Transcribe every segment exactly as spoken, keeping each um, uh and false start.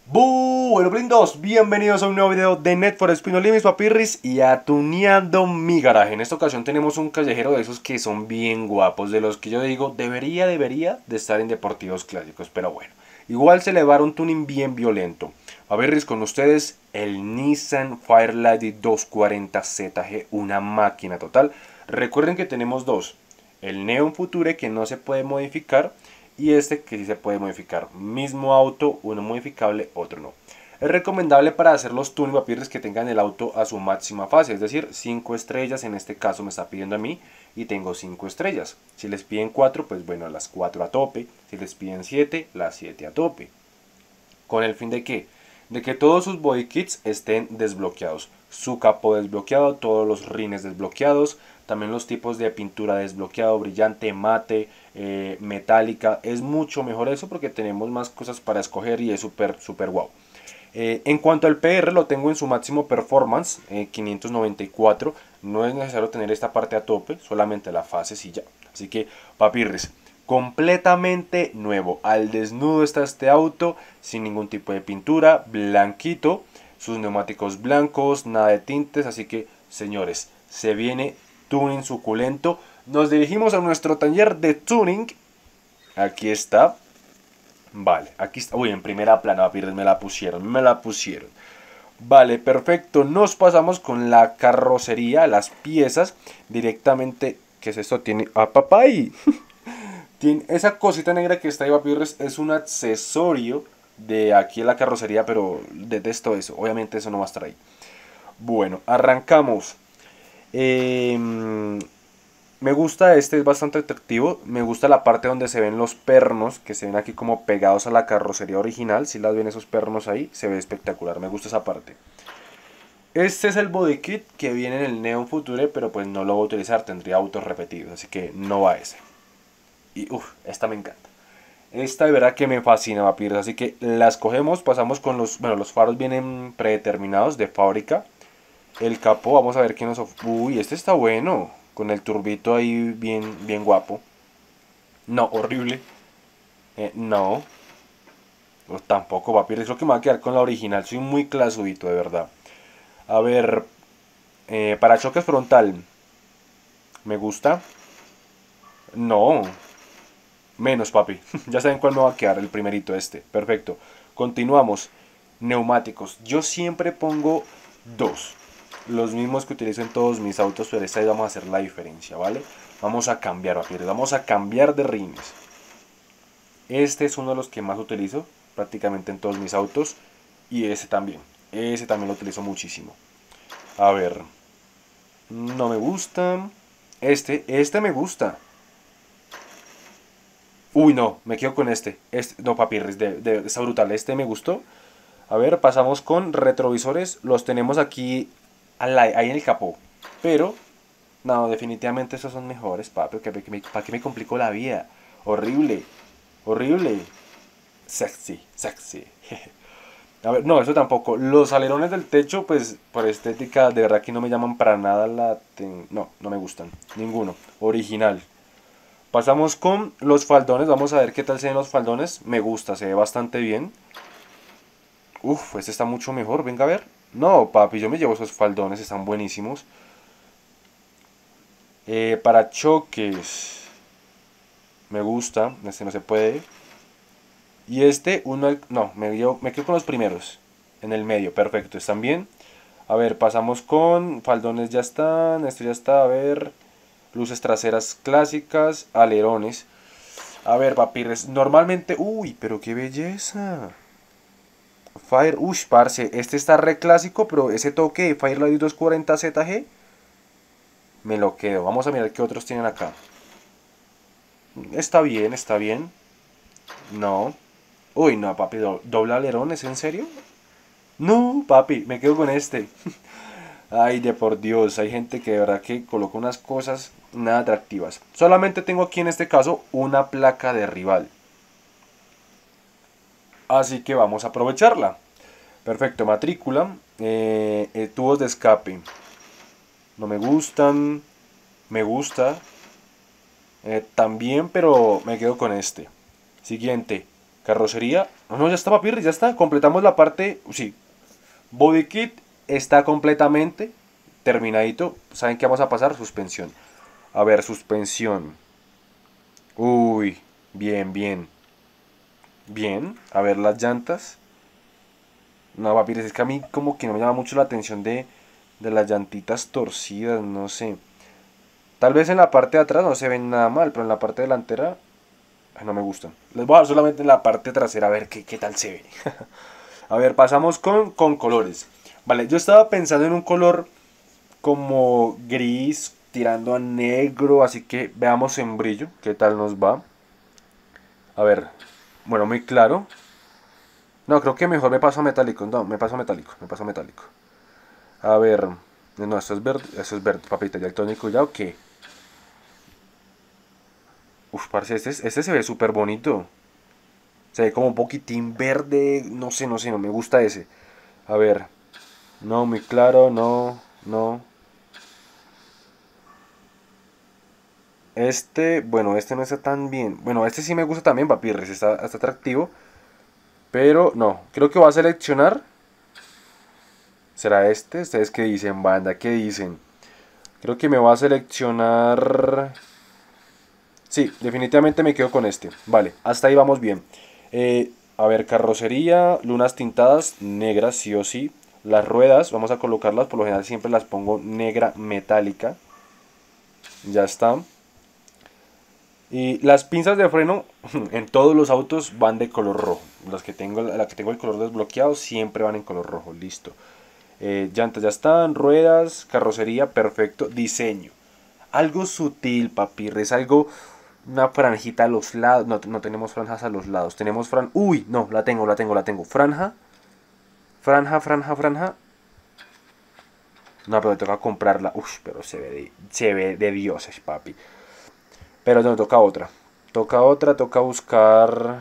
Bueno, blindos, bienvenidos a un nuevo video de Need for Speed Unlimited, mis papirris, y a Tuneando mi garaje. En esta ocasión tenemos un callejero de esos que son bien guapos, de los que yo digo, debería, debería de estar en deportivos clásicos, pero bueno. Igual se le va a dar un tuning bien violento. Papirris, con ustedes el Nissan Fairlady doscientos cuarenta Z G, una máquina total. Recuerden que tenemos dos, el Neon Future que no se puede modificar, y este que sí se puede modificar. Mismo auto, uno modificable, otro no. Es recomendable para hacer los tuning, papirres, que tengan el auto a su máxima fase, es decir, cinco estrellas. En este caso me está pidiendo a mí y tengo cinco estrellas. Si les piden cuatro, pues bueno, las cuatro a tope. Si les piden siete, las siete a tope. ¿Con el fin de qué? De que todos sus body kits estén desbloqueados. Su capó desbloqueado, todos los rines desbloqueados, también los tipos de pintura desbloqueado, brillante, mate, eh, metálica. Es mucho mejor eso porque tenemos más cosas para escoger y es súper, súper guau. Eh, en cuanto al P R, lo tengo en su máximo performance, eh, quinientos noventa y cuatro. No es necesario tener esta parte a tope, solamente la fase y ya. Así que, papirres, completamente nuevo. Al desnudo está este auto, sin ningún tipo de pintura, blanquito. Sus neumáticos blancos, nada de tintes. Así que, señores, se viene tuning suculento. Nos dirigimos a nuestro taller de tuning. Aquí está. Vale, aquí está. Uy, en primera plana, me la pusieron, me la pusieron. Vale, perfecto. Nos pasamos con la carrocería, las piezas. Directamente, ¿qué es esto? Tiene... ¡Ah, papay! Tiene esa cosita negra que está ahí, papirres, es un accesorio de aquí en la carrocería, pero detesto eso. Obviamente eso no va a estar ahí. Bueno, arrancamos. Eh, me gusta este, es bastante atractivo. Me gusta la parte donde se ven los pernos, que se ven aquí como pegados a la carrocería original. Si las ven esos pernos ahí, se ve espectacular. Me gusta esa parte. Este es el body kit que viene en el Neon Future, pero pues no lo voy a utilizar. Tendría autos repetidos, así que no va ese. Y uff, esta me encanta. Esta de verdad que me fascina, papirros. Así que las cogemos, pasamos con los... Bueno, los faros vienen predeterminados de fábrica. El capó, vamos a ver qué nos... Uy, este está bueno. Con el turbito ahí bien, bien guapo. No, horrible. Eh, no. Pues tampoco, papirros. Creo que me va a quedar con la original. Soy muy clasudito, de verdad. A ver... Eh, parachoques frontal. ¿Me gusta? No. Menos, papi. Ya saben cuál me va a quedar, el primerito este. Perfecto. Continuamos. Neumáticos. Yo siempre pongo dos. Los mismos que utilizo en todos mis autos, pero esta vez vamos a hacer la diferencia, ¿vale? Vamos a cambiar, papi. Vamos a cambiar de rines. Este es uno de los que más utilizo, prácticamente en todos mis autos. Y ese también. Ese también lo utilizo muchísimo. A ver. No me gusta. Este, este me gusta. Uy, no, me quedo con este. este no, papirris, de, de, está brutal. Este me gustó. A ver, pasamos con retrovisores. Los tenemos aquí ahí en el capó. Pero, no, definitivamente esos son mejores, papi. ¿Para qué me, para qué me complicó la vida? Horrible. Horrible. Sexy, sexy. A ver, no, eso tampoco. Los alerones del techo, pues, por estética, de verdad que no me llaman para nada la... No, no me gustan. Ninguno. Original. Pasamos con los faldones. Vamos a ver qué tal se ven los faldones. Me gusta, se ve bastante bien. Uf, este está mucho mejor. Venga a ver. No, papi, yo me llevo esos faldones. Están buenísimos. Eh, para choques. Me gusta. Este no se puede. Y este, uno... No, me, dio, me quedo con los primeros. En el medio, perfecto. Están bien. A ver, pasamos con... Faldones ya están. Esto ya está. A ver... Luces traseras clásicas, alerones. A ver, papirres, normalmente... Uy, pero qué belleza. Fire, uy, parce, este está re clásico, pero ese toque de Fairlady doscientos cuarenta Z G me lo quedo. Vamos a mirar qué otros tienen acá. Está bien, está bien. No. Uy, no, papi, do doble alerones, ¿en serio? No, papi, me quedo con este. Ay, de por Dios, hay gente que de verdad que coloca unas cosas nada atractivas. Solamente tengo aquí en este caso una placa de rival. Así que vamos a aprovecharla. Perfecto, matrícula. Eh, eh, tubos de escape. No me gustan. Me gusta. Eh, también, pero me quedo con este. Siguiente. Carrocería. No, no, ya está, papirri, ya está. Completamos la parte. Sí. Body kit está completamente terminadito. ¿Saben qué vamos a pasar? Suspensión. A ver, suspensión. Uy, bien, bien. Bien. A ver las llantas. No, papirri, es que a mí como que no me llama mucho la atención de, de las llantitas torcidas, no sé. Tal vez en la parte de atrás no se ven nada mal, pero en la parte delantera no me gustan. Les voy a dar solamente en la parte trasera a ver qué, qué tal se ve. A ver, pasamos con, con colores. Vale, yo estaba pensando en un color como gris, tirando a negro, así que veamos en brillo qué tal nos va. A ver, bueno, muy claro. No, creo que mejor me paso a metálico. No, me paso a metálico, me paso a metálico. A ver, no, esto es verde, esto es verde, papita, ya el tónico ya, ¿o qué? Uf, parce, este, este se ve súper bonito. Se ve como un poquitín verde, no sé, no sé, no me gusta ese. A ver, no, muy claro, no, no. Este, bueno, este no está tan bien. Bueno, este sí me gusta también, papirres, está, está atractivo. Pero no, creo que voy a seleccionar. ¿Será este? ¿Ustedes qué dicen, banda? ¿Qué dicen? Creo que me voy a seleccionar. Sí, definitivamente me quedo con este. Vale, hasta ahí vamos bien. Eh, a ver, carrocería, lunas tintadas, negras sí o sí. Las ruedas, vamos a colocarlas, por lo general siempre las pongo negra metálica. Ya está. Y las pinzas de freno en todos los autos van de color rojo. Las que tengo, la que tengo el color desbloqueado siempre van en color rojo. Listo. Eh, llantas ya están, ruedas, carrocería, perfecto. Diseño. Algo sutil, papirres, algo. Una franjita a los lados. No, no tenemos franjas a los lados. Tenemos fran. Uy, no, la tengo, la tengo, la tengo. Franja. Franja, franja, franja. No, pero me toca comprarla. Uy, pero se ve de, se ve de dioses, papi. Pero no, toca otra. Toca otra, toca buscar.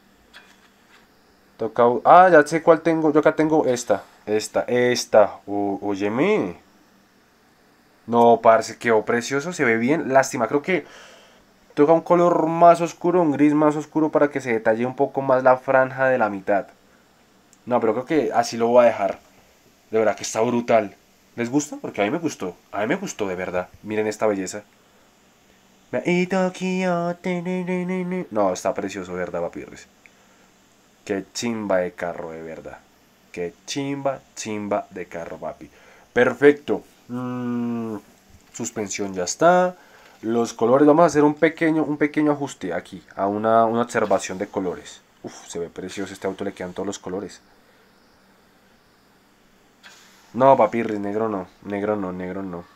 Toca. Ah, ya sé cuál tengo. Yo acá tengo esta. Esta, esta. O, óyeme. No, parce, quedó precioso. Se ve bien. Lástima, creo que toca un color más oscuro, un gris más oscuro para que se detalle un poco más la franja de la mitad. No, pero creo que así lo voy a dejar. De verdad que está brutal. ¿Les gusta? Porque a mí me gustó. A mí me gustó, de verdad. Miren esta belleza. Y Tokio. No, está precioso, ¿verdad, papirris? Qué chimba de carro, de verdad. Qué chimba, chimba de carro, papi. Perfecto. Mm, suspensión ya está. Los colores, vamos a hacer un pequeño, un pequeño ajuste aquí, a una, una observación de colores. Uf, se ve precioso, este auto le quedan todos los colores. No, papirris, negro no, negro no, negro no.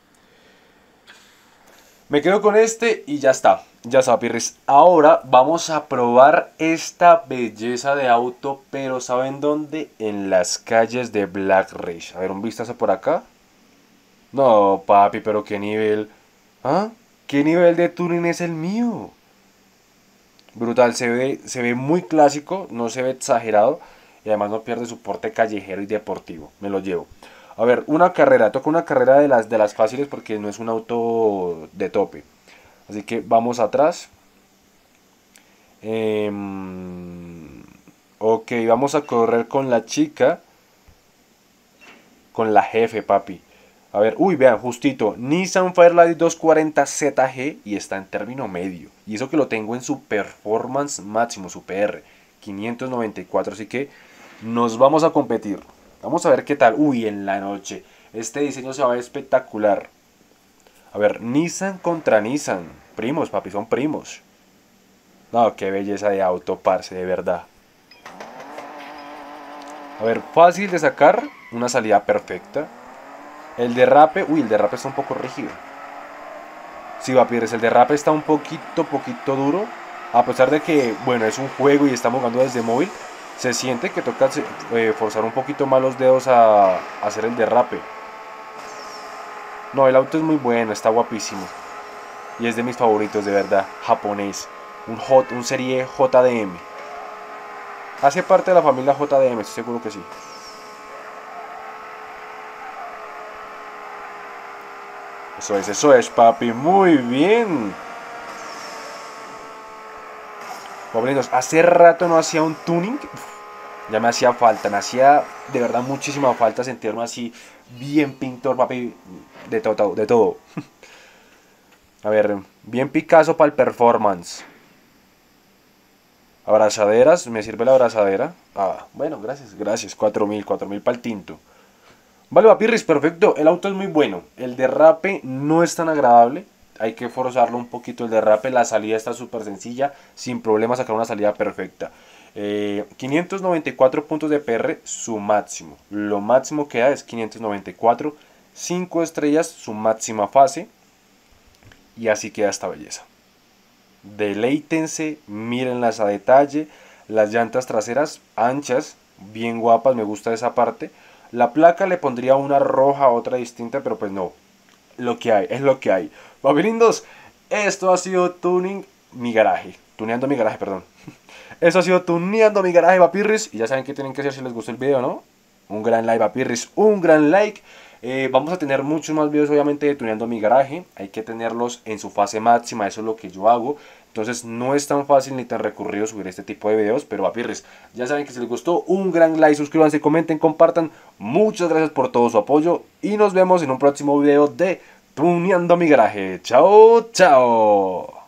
Me quedo con este y ya está. Ya está, papirris. Ahora vamos a probar esta belleza de auto, pero ¿saben dónde? En las calles de Black Ridge. A ver, un vistazo por acá. No, papi, pero qué nivel. ¿Ah? ¿Qué nivel de tuning es el mío? Brutal, se ve, se ve muy clásico, no se ve exagerado y además no pierde su porte callejero y deportivo. Me lo llevo. A ver, una carrera, toca una carrera de las, de las fáciles porque no es un auto de tope. Así que vamos atrás. Eh, ok, vamos a correr con la chica. Con la jefe, papi. A ver, uy, vean, justito. Nissan Fairlight doscientos cuarenta Z G y está en término medio. Y eso que lo tengo en su performance máximo, su P R. quinientos noventa y cuatro, así que nos vamos a competir. Vamos a ver qué tal. Uy, en la noche. Este diseño se va a ver espectacular. A ver, Nissan contra Nissan. Primos, papi, son primos. No, qué belleza de auto, parce, de verdad. A ver, fácil de sacar. Una salida perfecta. El derrape, uy, el derrape está un poco rígido. Sí, Vapires, el derrape está un poquito, poquito duro. A pesar de que, bueno, es un juego y estamos jugando desde móvil, se siente que toca eh, forzar un poquito más los dedos a, a hacer el derrape. No, el auto es muy bueno, está guapísimo. Y es de mis favoritos, de verdad, japonés. Un, J, un serie J D M. Hace parte de la familia J D M, estoy seguro que sí. Eso es, eso es, papi. Muy bien. Pablinos, hace rato no hacía un tuning. Ya me hacía falta, me hacía de verdad muchísima falta sentirme así bien pintor, papi, de todo, de todo. A ver, bien Picasso para el performance. Abrazaderas, me sirve la abrazadera. Ah, bueno, gracias, gracias, cuatro mil, cuatro mil para el tinto. Vale, papirris, perfecto, el auto es muy bueno. El derrape no es tan agradable. Hay que forzarlo un poquito el derrape. La salida está súper sencilla, sin problema sacar una salida perfecta. Eh, quinientos noventa y cuatro puntos de P R, su máximo. Lo máximo que da es quinientos noventa y cuatro. cinco estrellas, su máxima fase. Y así queda esta belleza. Deleítense, mírenlas a detalle. Las llantas traseras anchas, bien guapas, me gusta esa parte. La placa le pondría una roja, otra distinta, pero pues no. Lo que hay, es lo que hay. Papi lindos, esto ha sido Tuning Mi Garaje. Tuneando mi garaje, perdón. Eso ha sido Tuneando Mi Garaje, papirris. Y ya saben qué tienen que hacer si les gustó el video, ¿no? Un gran like, papirris. Un gran like. Eh, vamos a tener muchos más videos, obviamente, de Tuneando Mi Garaje. Hay que tenerlos en su fase máxima. Eso es lo que yo hago. Entonces no es tan fácil ni tan recurrido subir este tipo de videos. Pero, papirris, ya saben que si les gustó, un gran like, suscríbanse, comenten, compartan. Muchas gracias por todo su apoyo. Y nos vemos en un próximo video de Tuneando Mi Garaje. Chao, chao.